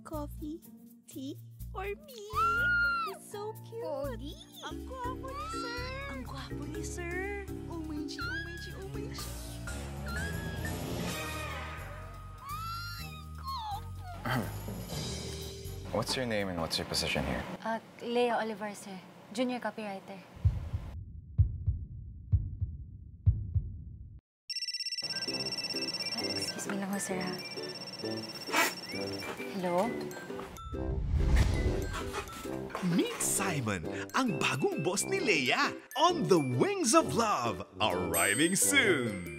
Coffee, tea, or me? So cute! Pogi! Ang gwapo ni sir! Ang gwapo ni sir! Oh my G, oh my G, oh my G! What's your name and what's your position here? Leo Olivar, sir. Junior copywriter. Excuse me lang ho, sir, ha? Hello? Meet Simon, ang bagong boss ni Leia, on the Wings of Love, arriving soon.